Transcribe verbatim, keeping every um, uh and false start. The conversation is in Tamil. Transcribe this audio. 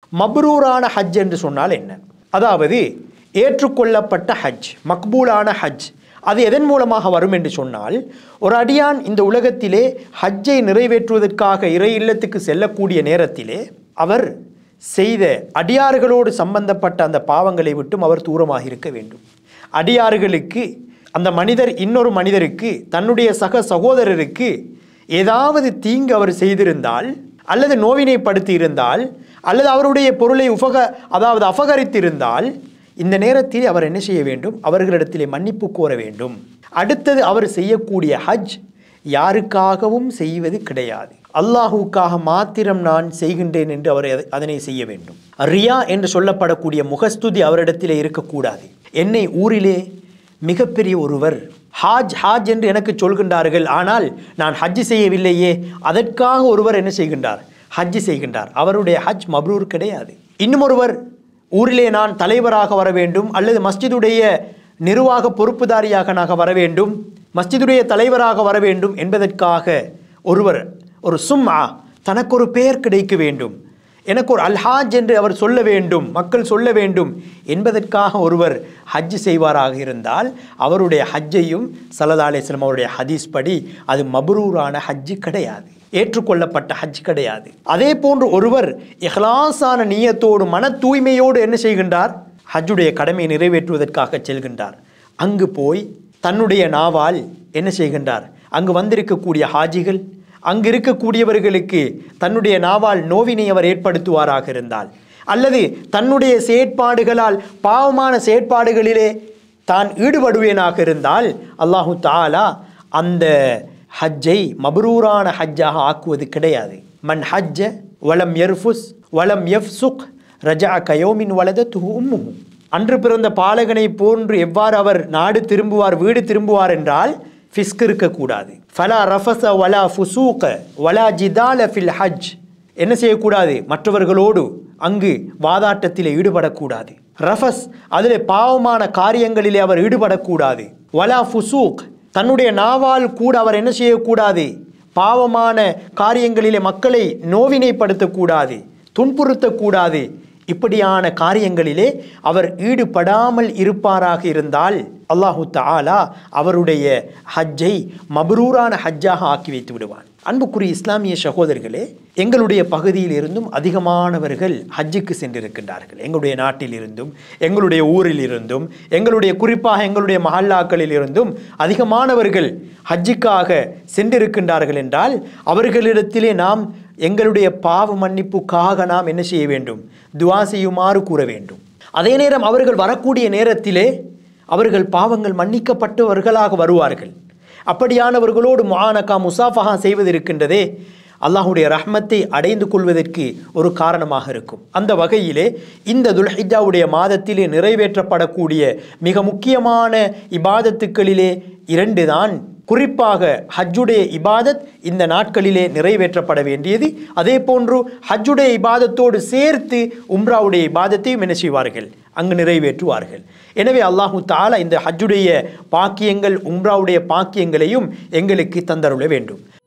மப்ரூரான ஹஜ் என்று சொன்னால் என்ன? அதாவது ஏற்றுக்கொள்ளப்பட்ட ஹஜ், மக்பூலான ஹஜ். அது எதன் மூலமாக வரும் என்று சொன்னால், ஒரு அடியான் இந்த உலகத்திலே ஹஜ்ஜை நிறைவேற்றுவதற்காக இறை இல்லத்துக்கு செல்லக்கூடிய நேரத்திலே அவர் செய்த அடியார்களோடு சம்பந்தப்பட்ட அந்த பாவங்களை விட்டும் அவர் தூரமாக இருக்க வேண்டும். அடியார்களுக்கு, அந்த மனிதர் இன்னொரு மனிதருக்கு, தன்னுடைய சக சகோதரருக்கு ஏதாவது தீங்கு அவர் செய்திருந்தால், அல்லது நோவினைப்படுத்தி இருந்தால், அல்லது அவருடைய பொருளை உபக அதாவது அபகரித்திருந்தால், இந்த நேரத்தில் அவர் என்ன செய்ய வேண்டும்? அவர்களிடத்திலே மன்னிப்பு கோர வேண்டும். அடுத்தது அவர் செய்யக்கூடிய ஹஜ் யாருக்காகவும் செய்வது கிடையாது, அல்லாஹுக்காக மாத்திரம் நான் செய்கின்றேன் என்று அவர் அதனை செய்ய வேண்டும். ரியா என்று சொல்லப்படக்கூடிய முகஸ்துதி அவரிடத்திலே இருக்கக்கூடாது. என்னை ஊரிலே மிகப்பெரிய ஒருவர் ஹாஜ் ஹாஜ் என்று எனக்கு சொல்கின்றார்கள், ஆனால் நான் ஹஜ் செய்யவில்லையே, அதற்காக ஒருவர் என்ன செய்கின்றார்? ஹஜ் செய்கின்றார். அவருடைய ஹஜ் மப்ரூர் கிடையாது. இன்னும் ஒருவர் ஊரிலே நான் தலைவராக வர வேண்டும், அல்லது மஸ்ஜிதுடைய நிர்வாக பொறுப்புதாரியாக நான் வர வேண்டும், மஸ்ஜிதுடைய தலைவராக வர வேண்டும் என்பதற்காக ஒருவர் ஒரு சும்மா, தனக்கு ஒரு பெயர் கிடைக்க வேண்டும், எனக்கு ஒரு அல்ஹாஜ் என்று அவர் சொல்ல வேண்டும், மக்கள் சொல்ல வேண்டும் என்பதற்காக ஒருவர் ஹஜ் செய்வாராக இருந்தால் அவருடைய ஹஜ்ஜையும் ஸல்லல்லாஹு அலைஹி வஸல்லம் அவருடைய ஹதீஸ் படி அது மப்ரூரான ஹஜ் கிடையாது, ஏற்றுக்கொள்ளப்பட்ட ஹஜ் கிடையாது. அதே போன்று ஒருவர் இஹ்லாஸான நியத்தோடு, மன தூய்மையோடு என்ன செய்கின்றார்? ஹஜ்ஜுடைய கடமையை நிறைவேற்றுவதற்காக செல்கின்றார். அங்கு போய் தன்னுடைய நாவால் என்ன செய்கின்றார்? அங்கு வந்திருக்கக்கூடிய ஹாஜிகள், அங்கு இருக்கக்கூடியவர்களுக்கு தன்னுடைய நாவால் நோவினை அவர் ஏற்படுத்துவாராக இருந்தால், அல்லது தன்னுடைய செயற்பாடுகளால் பாவமான செயற்பாடுகளிலே தான் ஈடுபடுவேனாக இருந்தால், அல்லாஹு தஆலா அந்த ஹஜ்ஜை மப்ரூரான ஹஜ்ஜாக ஆக்குவது கிடையாது. மன் ஹஜ்ஜ வலம் யர்ஃபுஸ் வலம் யஃப்சுக் ரஜஅ கயௌமின் வலதத்துஹு உம்முஹு. அன்று பிறந்த பாலகனை போன்று எவ்வாறு அவர் நாடு திரும்புவார், வீடு திரும்புவார் என்றால் ஃபிஸ்க் இருக்கக்கூடாது. ஃபலா ரஃபஸ வலா ஃபுசூக வலா ஜிதால ஃபில் ஹஜ். என்ன செய்யக்கூடாது? மற்றவர்களோடு அங்கு வாதாட்டத்தில் ஈடுபடக்கூடாது. ரஃபஸ், அதில் பாவமான காரியங்களிலே அவர் ஈடுபடக்கூடாது. வலா ஃபுசூக், தன்னுடைய நாவால் கூட அவர் என்ன செய்யக்கூடாது? பாவமான காரியங்களிலே மக்களை நோவினைப்படுத்தக்கூடாது, துன்புறுத்தக்கூடாது. இப்படியான காரியங்களிலே அவர் ஈடுபடாமல் இருப்பாராக இருந்தால் அல்லாஹு தஆலா அவருடைய ஹஜ்ஜை மப்ரூரான ஹஜ்ஜாக ஆக்கி வைத்து விடுவான். அன்புக்குரிய இஸ்லாமிய சகோதரர்களே, எங்களுடைய பகுதியில் இருந்தும் அதிகமானவர்கள் ஹஜ்ஜுக்கு சென்றிருக்கின்றார்கள். எங்களுடைய நாட்டில் இருந்தும், எங்களுடைய ஊரில் இருந்தும், எங்களுடைய குறிப்பாக எங்களுடைய மஹல்லாக்களில் இருந்தும் அதிகமானவர்கள் ஹஜ்ஜுக்காக சென்றிருக்கின்றார்கள் என்றால் அவர்களிடத்திலே நாம் எங்களுடைய பாவ மன்னிப்புக்காக நாம் என்ன செய்ய வேண்டும்? துஆ செய்யுமாறு கூற வேண்டும். அதே நேரம் அவர்கள் வரக்கூடிய நேரத்திலே அவர்கள் பாவங்கள் மன்னிக்கப்பட்டவர்களாக வருவார்கள். அப்படியானவர்களோடு முஆனகா முசாஃபஹா செய்வது இருக்கின்றதே, அல்லாஹுடைய ரஹ்மத்தை அடைந்து கொள்வதற்கு ஒரு காரணமாக இருக்கும். அந்த வகையிலே இந்த துல்ஹிஜ்ஜாவுடைய மாதத்திலே நிறைவேற்றப்படக்கூடிய மிக முக்கியமான இபாதத்துக்களிலே இரண்டு தான். குறிப்பாக ஹஜ்ஜுடைய இபாதத் இந்த நாட்களிலே நிறைவேற்றப்பட வேண்டியது. அதே போன்று ஹஜ்ஜுடைய இபாதத்தோடு சேர்த்து உம்ராவுடைய இபாதத்தையும் என்ன செய்வார்கள்? அங்கு நிறைவேற்றுவார்கள். எனவே அல்லாஹு தஆலா இந்த ஹஜ்ஜுடைய பாக்கியங்கள், உம்ராவுடைய பாக்கியங்களையும் எங்களுக்கு தந்தருள வேண்டும்.